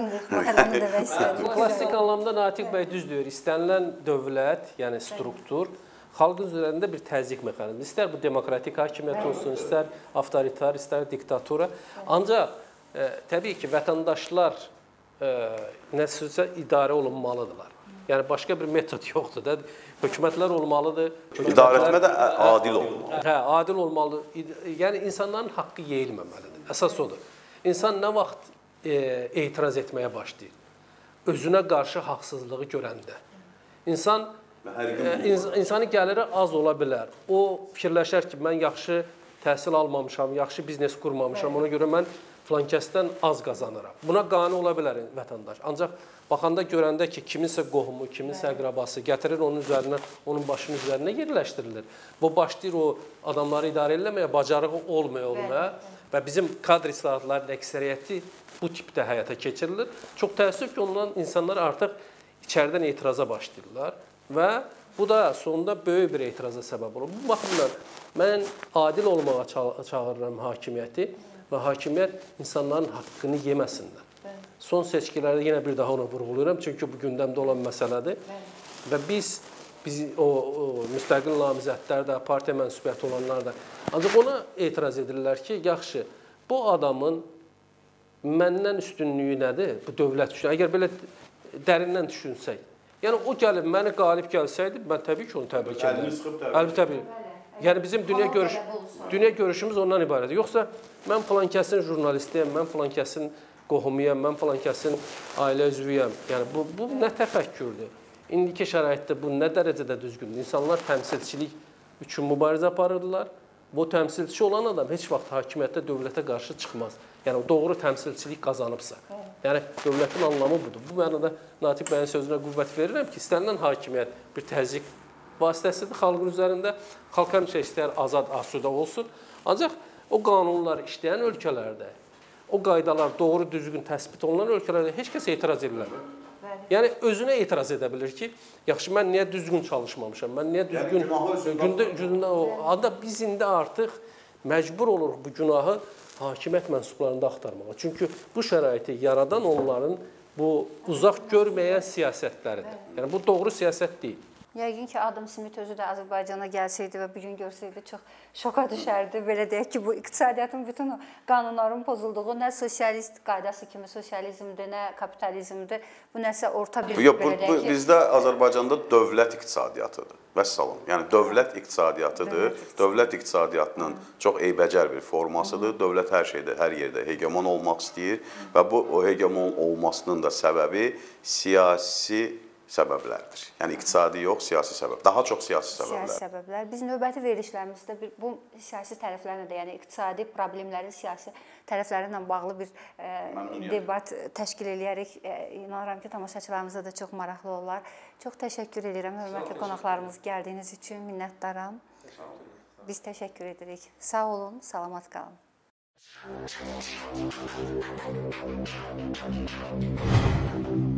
Klassik anlamda Natiq bəy düz deyir. İstənilən dövlət, yəni struktur, xalqın üzərində bir təzyiq mexanizmi. İstər bu demokratik hakimiyyət olsun, istər avtoritar, istər diktatura. Ancaq təbii ki, vətəndaşlar nəticə idarə olunmalıdırlar. Yəni, başqa bir metod yoxdur da. Hökumətlər olmalıdır. İdarə etmə də adil olmalıdır. Hə, adil olmalıdır. Yəni, insanların haqqı yeyilməməlidir. Əsas odur. İnsan nə vaxt etiraz etməyə başlayır? Özünə qarşı haqsızlığı görəndə. İnsanın gəliri az ola bilər. O fikirləşər ki, mən yaxşı təhsil almamışam, yaxşı biznes qurmamışam, ona görə mən filankəsdən az qazanıram. Buna qane ola bilər vətəndaş. Ancaq baxanda görəndə ki, kiminsə qohumu, kiminsə əqrabası gətirir onun üzərinə, onun başının üzərinə yerləşdirilir. Bu başlayır o adamları idarə eləməyə, bacarığı olmaya və bizim kadr islahatlarının əksəriyyəti bu tipdə həyata keçirilir. Çox təəssüf ki, ondan insanlar artıq içəridən etiraza başlayırlar və bu da sonunda böyük bir etiraza səbəb olur. Bu baxımdan mən adil olmağa çağırıram hakimiyyəti və hakimiyyət insanların haqqını yeməsinlər. Son seçkilərdə yenə bir daha onu vurğuluyorum, çünki bu gündəmdə olan məsələdir. Və biz o müstəqil namizədlər də, partiya mənsubiyyəti olanlar da. Ancaq ona etiraz edirlər ki, yaxşı, bu adamın məndən üstünlüyü nədir? Bu dövlət üçün. Əgər belə dərindən düşünsək. Yəni, o gəlib, məni qalib gəlsəydi, mən təbii ki, onu təbrik edirəm. Əlbəttə. Yəni, bizim dünya görüşümüz ondan ibarətdir. Yoxsa, mən filankəsin jurnalistiyəm, mən filankəsin qohumuyam, mən filankəsin ailə üzvüyəm. Yəni, bu nə təfəkkürdür? İndiki şəraitdə bu nə dərəcədə düzgündür? İnsanlar təmsilçilik üçün mübarizə aparırdılar. Bu təmsilçi olan adam heç vaxt hakimiyyətdə dövlətə qarşı çıxmaz. Yəni, doğru təmsilçilik qazanıbsa. Yəni, dövlətin anlamı budur. Bu mənada Natiq bəyin sözünə qüvvət verirəm ki, istənilən hakimiyyət bir təzyiq vasitəsidir xalqın üzərində. Xalq həmişə istəyər azad, asudə olsun. Ancaq o qanunlar işləyən ölkələrdə, o qaydalar doğru, düzgün təsbit olunan ölkələrdə heç kəs etiraz ediləmir. Yəni, özünə etiraz edə bilir ki, yaxşı, mən niyə düzgün çalışmamışam, mən niyə düzgün... Hatta biz indi artıq məcbur oluruq bu günahı hakimiyyət mənsublarında axtarmağa. Çünki bu şəraiti yaradan onların bu uzaq görməyən siyasətləridir. Yəni, bu doğru siyasət deyil. Yəqin ki, Adam Smith özü də Azərbaycana gəlsəydi və bugün görsəydi, çox şoka düşərdi. Belə deyək ki, bu iqtisadiyyatın bütün qanunların pozulduğu, nə sosialist qaydası kimi sosializmdir, nə kapitalizmdir, bu nəsə orta bir... Yox, bizdə Azərbaycanda dövlət iqtisadiyyatıdır. Vəssalam. Yəni, dövlət iqtisadiyyatıdır. Dövlət iqtisadiyyatının çox eybəcər bir formasıdır. Dövlət hər şeydə, hər yerdə hegemon olmaq istəyir və bu hegemon olmasının da səbəbi siyasi səbəblərdir. Yəni iqtisadi yox, siyasi səbəb. Daha çox siyasi səbəblər. Siyasi səbəblər. Biz növbəti verilişlərimizdə bu siyasi tərəflərlə də, yəni iqtisadi problemlərin siyasi tərəfləri ilə bağlı bir debat təşkil edərək inanıram ki, tamaşaçılarımıza da çox maraqlı olar. Çox təşəkkür edirəm hörmətli qonaqlarımız gəldiyiniz üçün, minnətdaram. Biz təşəkkür edirik. Sağ olun, salamat qalın. Thank you.